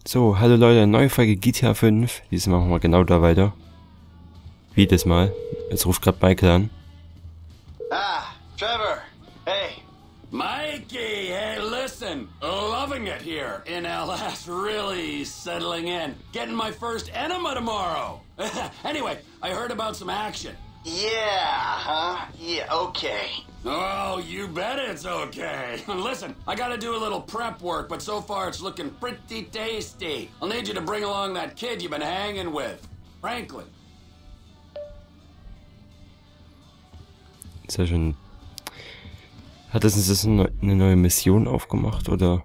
So, hallo Leute, neue Folge GTA 5. Diesmal machen wir genau da weiter. Wie das mal. Jetzt ruft gerade Michael an. Ah, Trevor. Hey. Mikey, hey, listen. Loving it here in LS. Really settling in. Getting my first enema tomorrow. Anyway, I heard about some action. Yeah, huh? Yeah, okay. Oh, you bet it's okay. Listen, I gotta do a little prep work, but so far it's looking pretty tasty. I'll need you to bring along that kid you've been hanging with, Franklin. Sehr schön. Hat das eine neue Mission aufgemacht, oder?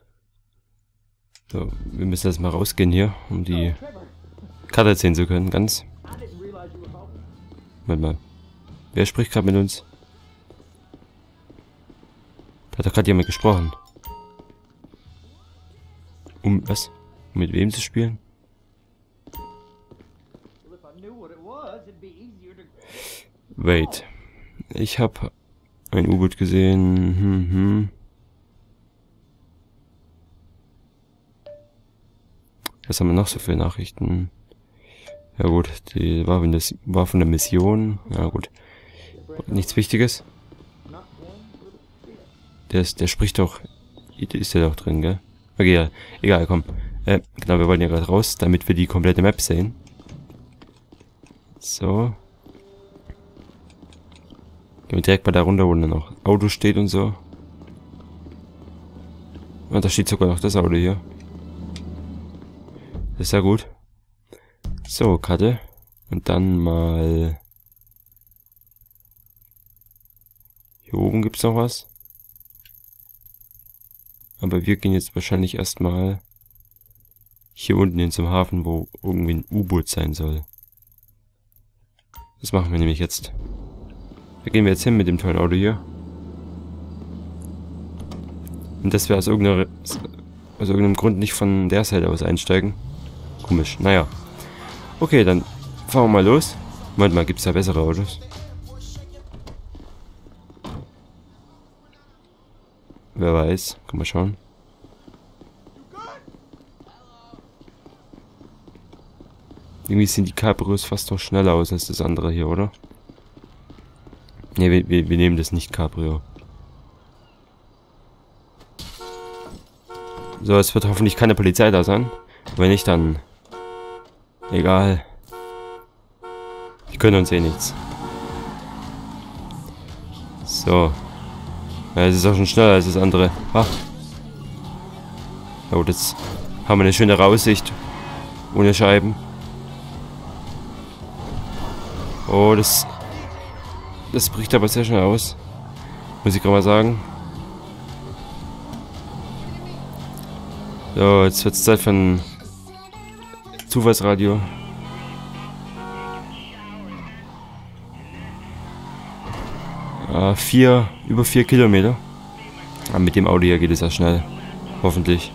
So, wir müssen jetzt mal rausgehen hier, um die Karte sehen zu können, ganz. Moment mal. Wer spricht gerade mit uns? Hat doch gerade jemand gesprochen. Was? Mit wem zu spielen? Wait. Ich habe ein U-Boot gesehen. Was haben wir noch so für Nachrichten? Ja gut, die war von der Mission. Ja gut. Nichts Wichtiges. Der spricht doch. Ist der doch drin, gell? Okay, ja. Egal, komm. Genau, wir wollen ja gerade raus, damit wir die komplette Map sehen. So. Gehen wir direkt mal da runter, wo dann noch Auto steht und so. Und da steht sogar noch das Auto hier. Das ist ja gut. So, Karte. Und dann mal... Hier oben gibt's noch was. Aber wir gehen jetzt wahrscheinlich erstmal hier unten hin zum Hafen, wo irgendwie ein U-Boot sein soll. Das machen wir nämlich jetzt. Da gehen wir jetzt hin mit dem tollen Auto hier. Und dass wir aus irgendeinem Grund nicht von der Seite aus einsteigen. Komisch, naja. Okay, dann fahren wir mal los. Moment mal, gibt es da bessere Autos? Wer weiß, kann mal schauen. Irgendwie sehen die Cabrios fast noch schneller aus als das andere hier, oder? Ne, wir nehmen das nicht Cabrio. So, es wird hoffentlich keine Polizei da sein. Wenn nicht, dann... Egal. Die können uns eh nichts. So. Ja, es ist auch schon schneller als das andere. Ah. Oh, jetzt haben wir eine schöne Aussicht. Ohne Scheiben. Oh, das bricht aber sehr schnell aus. Muss ich gerade mal sagen. So, jetzt wird es Zeit für ein Zufallsradio. Über 4 Kilometer. Aber mit dem Auto hier geht es ja schnell. Hoffentlich.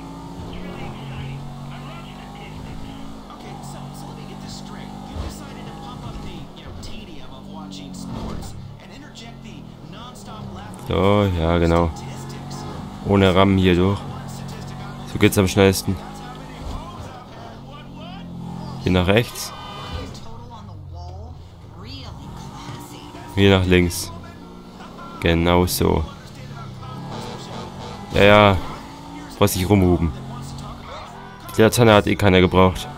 So, ja genau. Ohne Rammen hier durch. So geht's am schnellsten. Hier nach rechts. Hier nach links. Genau so. Ja. Brauchst dich rumhuben. Die Laterne hat eh keiner gebraucht.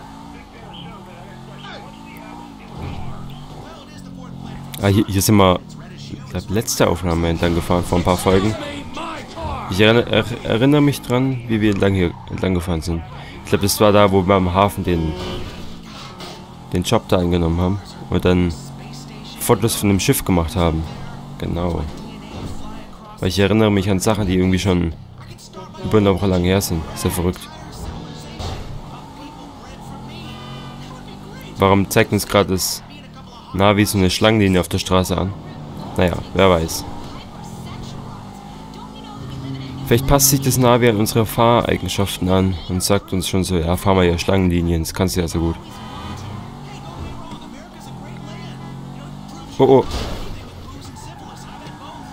Ah, hier sind wir... Ich glaube, letzte Aufnahme entlang gefahren, vor ein paar Folgen. Ich erinnere mich dran, wie wir entlang gefahren sind. Ich glaube, das war da, wo wir am Hafen den Job da angenommen haben. Und dann Fotos von dem Schiff gemacht haben. Genau. Weil ich erinnere mich an Sachen, die irgendwie schon über eine Woche lang her sind. Ist ja verrückt. Warum zeigt uns gerade das Navi so eine Schlangenlinie auf der Straße an? Naja, wer weiß. Vielleicht passt sich das Navi an unsere Fahreigenschaften an und sagt uns schon so, ja, fahr mal hier Schlangenlinien, das kannst du ja so gut. Oh.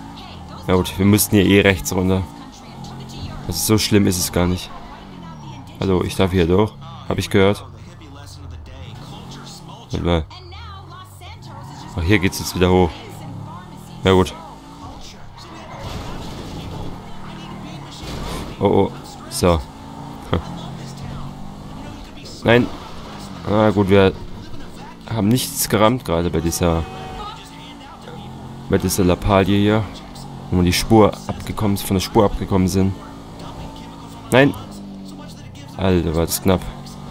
Ja gut, wir müssten hier eh rechts runter. Also so schlimm ist es gar nicht. Hallo, ich darf hier durch. Hab ich gehört. Warte mal. Ach, hier geht's jetzt wieder hoch. Ja gut. Oh, oh. So. Hm. Nein. Ah, gut, wir haben nichts gerammt gerade bei dieser Lappalie hier. Wo wir die Spur abgekommen, von der Spur abgekommen sind. Nein. Alter, war das knapp.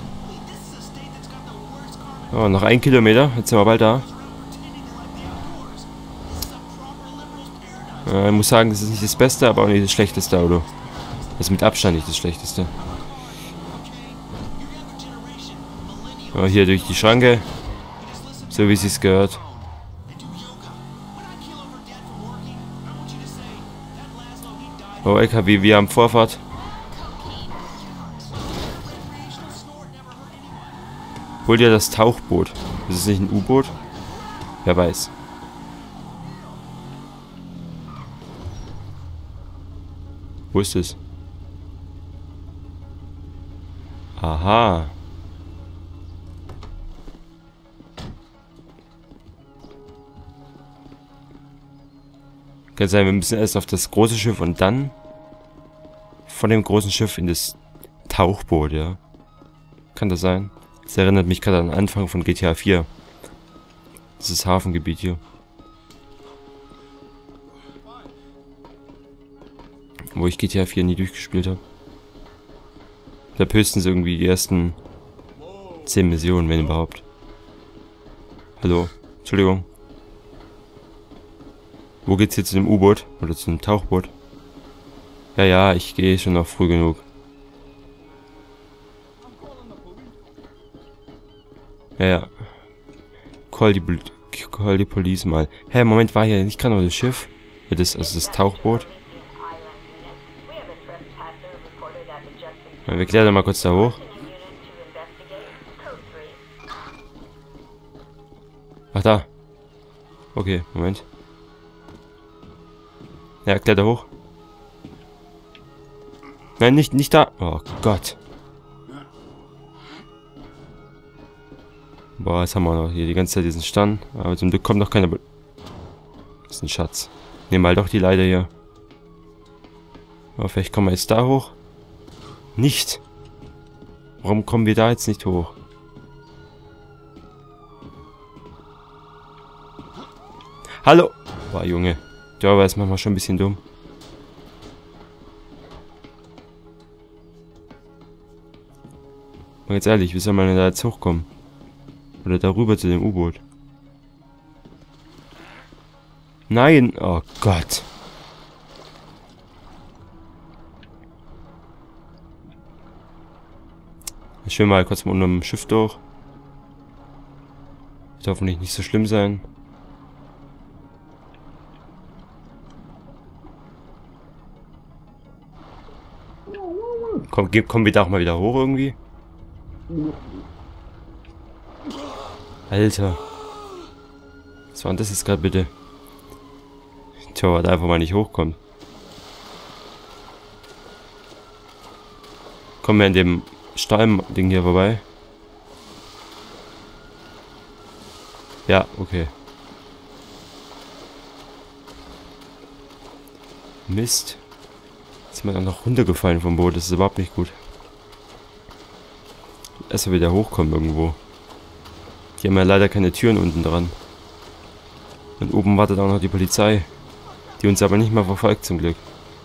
Oh, noch 1 Kilometer. Jetzt sind wir bald da. Ich muss sagen, das ist nicht das Beste, aber auch nicht das schlechteste Auto. Das ist mit Abstand nicht das schlechteste. Oh, hier durch die Schranke. So wie es sich gehört. Oh, LKW, wir haben Vorfahrt. Hol dir das Tauchboot. Ist es nicht ein U-Boot? Wer weiß. Wo ist es? Aha. Kann sein, wir müssen erst auf das große Schiff und dann von dem großen Schiff in das Tauchboot, ja. Kann das sein? Das erinnert mich gerade an den Anfang von GTA 4. Das ist Hafengebiet hier. Wo ich GTA 4 nie durchgespielt habe. Ich habe höchstens irgendwie die ersten 10 Missionen, wenn überhaupt. Hallo, Entschuldigung. Wo geht's jetzt zu dem U-Boot? Oder zu dem Tauchboot? Ja, ja, ich gehe schon noch früh genug. Ja, ja. Call die Police mal. Hä, Moment, war hier nicht gerade noch das Schiff? Ja, also das Tauchboot? Wir klettern mal kurz da hoch. Ach, da. Okay, Moment. Ja, kletter hoch. Nein, nicht da. Oh Gott. Boah, jetzt haben wir noch hier die ganze Zeit diesen Stand. Aber zum Glück kommt noch keiner. Das ist ein Schatz. Nehmen wir halt doch die Leiter hier. Aber vielleicht kommen wir jetzt da hoch. Nicht. Warum kommen wir da jetzt nicht hoch? Hallo. Boah, Junge. Der aber ist manchmal schon ein bisschen dumm. Mal jetzt ehrlich, wie soll man denn da jetzt hochkommen? Oder darüber zu dem U-Boot? Nein! Oh Gott! Ich schwimme mal kurz mal unter dem Schiff durch. Wird hoffentlich nicht so schlimm sein. Kommen wir da auch mal wieder hoch irgendwie? Alter. Was war denn das jetzt gerade bitte? Tja, weil der einfach mal nicht hochkommt. Kommen wir an dem Stahl-Ding hier vorbei? Ja, okay. Mist. Jetzt ist mir dann noch runtergefallen vom Boot. Das ist überhaupt nicht gut. Erstmal wieder hochkommen irgendwo. Die haben ja leider keine Türen unten dran. Und oben wartet auch noch die Polizei. Die uns aber nicht mal verfolgt zum Glück.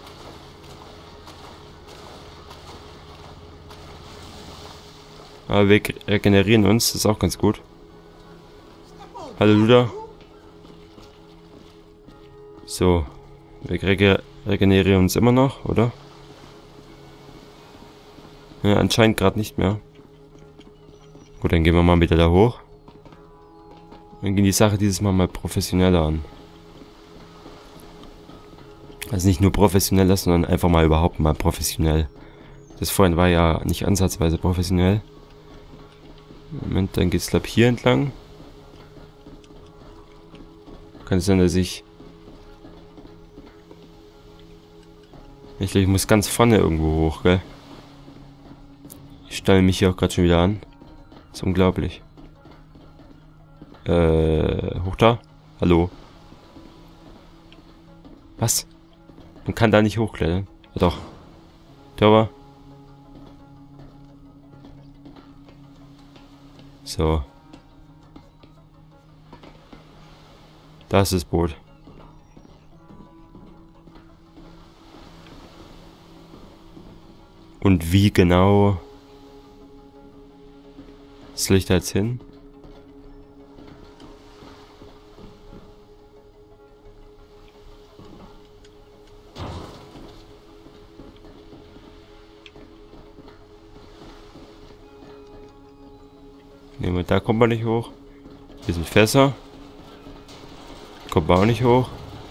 Aber wir regenerieren uns, das ist auch ganz gut. Hallo Luda. So. Wir regenerieren uns immer noch, oder? Ja, anscheinend gerade nicht mehr. Gut, dann gehen wir mal wieder da hoch. Dann gehen die Sache dieses Mal professioneller an. Also nicht nur professioneller, sondern einfach mal überhaupt mal professionell. Das vorhin war ja nicht ansatzweise professionell. Moment, dann geht's glaube ich hier entlang. Kann es sein, dass ich glaube, ich muss ganz vorne irgendwo hoch, gell? stelle mich hier auch gerade schon wieder an. Das ist unglaublich. Hoch da? Hallo? Was? Man kann da nicht hochklettern. Ja, doch. Da. So. Da ist das Boot. Und wie genau soll ich da jetzt hin? Nehmen wir, da kommt man nicht hoch. Hier sind Fässer. Kommt man auch nicht hoch.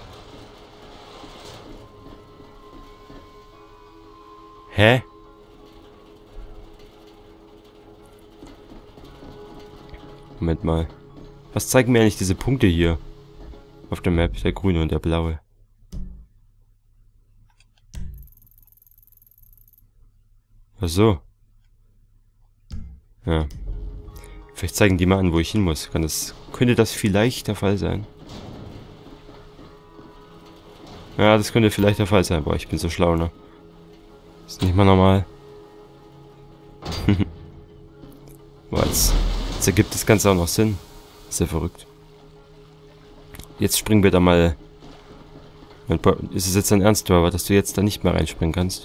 Hä? Moment mal. Was zeigen mir eigentlich diese Punkte hier? Auf der Map, der grüne und der blaue. Ach so. Ja. Vielleicht zeigen die mal an, wo ich hin muss. Könnte das vielleicht der Fall sein? Ja, das könnte vielleicht der Fall sein. Boah, ich bin so schlau, ne? Ist nicht mal normal. Boah, jetzt ergibt das Ganze auch noch Sinn. Ist ja verrückt. Jetzt springen wir da mal... Ist es jetzt dein Ernst, Trevor, dass du jetzt da nicht mehr reinspringen kannst?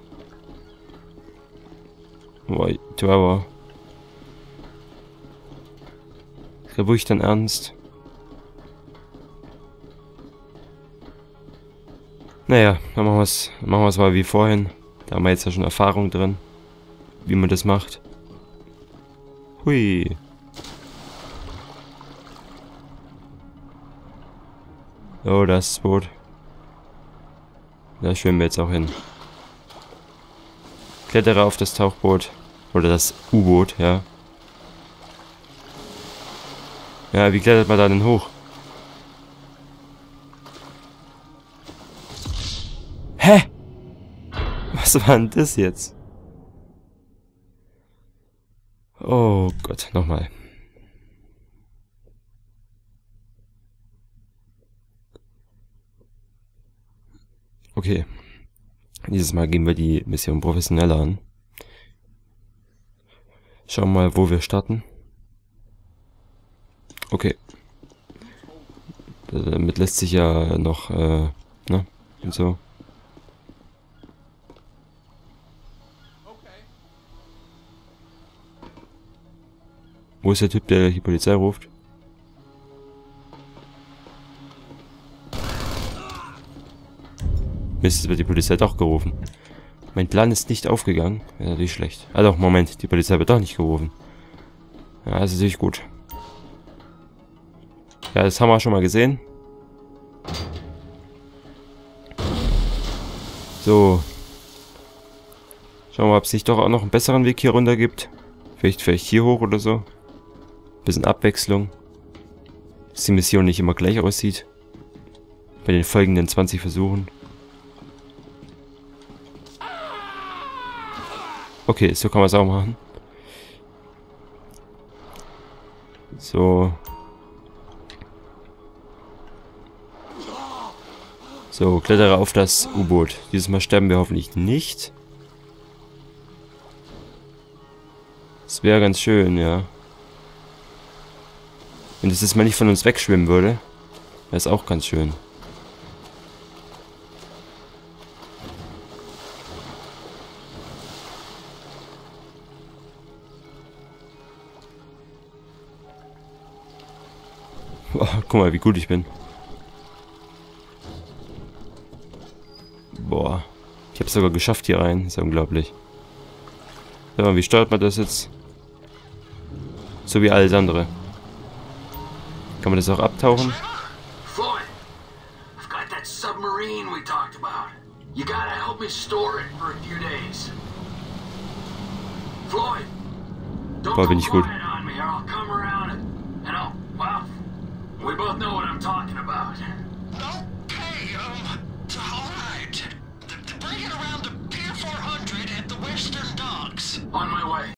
Boah, Trevor. Ist ja wirklich dein Ernst? Naja, dann machen wir es mal wie vorhin. Da haben wir jetzt ja schon Erfahrung drin, wie man das macht. Hui. Oh, das ist das Boot. Da schwimmen wir jetzt auch hin. Klettere auf das Tauchboot. Oder das U-Boot, ja. Ja, wie klettert man da denn hoch? Hä? Was war denn das jetzt? Oh Gott, nochmal. Okay. Dieses Mal gehen wir die Mission professioneller an. Schauen mal, wo wir starten. Okay. Damit lässt sich ja noch, ne? Und so. Wo ist der Typ, der die Polizei ruft? Mist, es wird die Polizei doch gerufen. Mein Plan ist nicht aufgegangen. Ja, natürlich schlecht. Ah doch, Moment, die Polizei wird doch nicht gerufen. Ja, das ist natürlich gut. Ja, das haben wir schon mal gesehen. So. Schauen wir mal, ob es nicht doch auch noch einen besseren Weg hier runter gibt. Vielleicht hier hoch oder so. Bisschen Abwechslung. Dass die Mission nicht immer gleich aussieht. Bei den folgenden 20 Versuchen. Okay, so kann man es auch machen. So. So, klettere auf das U-Boot. Dieses Mal sterben wir hoffentlich nicht. Das wäre ganz schön, ja. Wenn das jetzt mal nicht von uns wegschwimmen würde, wäre es auch ganz schön. Boah, guck mal, wie gut ich bin. Boah. Ich habe es sogar geschafft hier rein. Ist ja unglaublich. Ja, wie steuert man das jetzt? So wie alles andere. Kann man das auch abtauchen? Floyd, I've got that submarine we talked about. You gotta help me store it for a few days. Floyd, don't Boah, bin ich gut. quiet on me or I'll come around and I'll, well, we both know what I'm talking about. Okay, all right. Bring it around to Pier 400 at the Western Docks. On my way.